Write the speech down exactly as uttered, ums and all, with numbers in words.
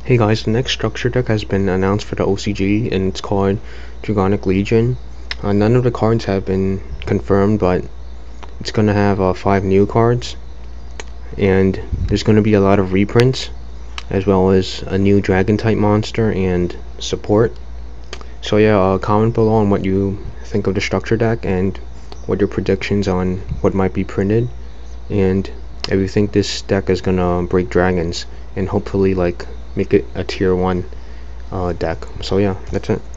Hey guys, the next structure deck has been announced for the O C G and it's called Dragonic Legion. Uh, none of the cards have been confirmed, but it's going to have uh, five new cards, and there's going to be a lot of reprints as well as a new dragon type monster and support. So yeah, uh, comment below on what you think of the structure deck and what your predictions on what might be printed, and if you think this deck is gonna break dragons and hopefully like make it a tier one uh, deck. So yeah, that's it.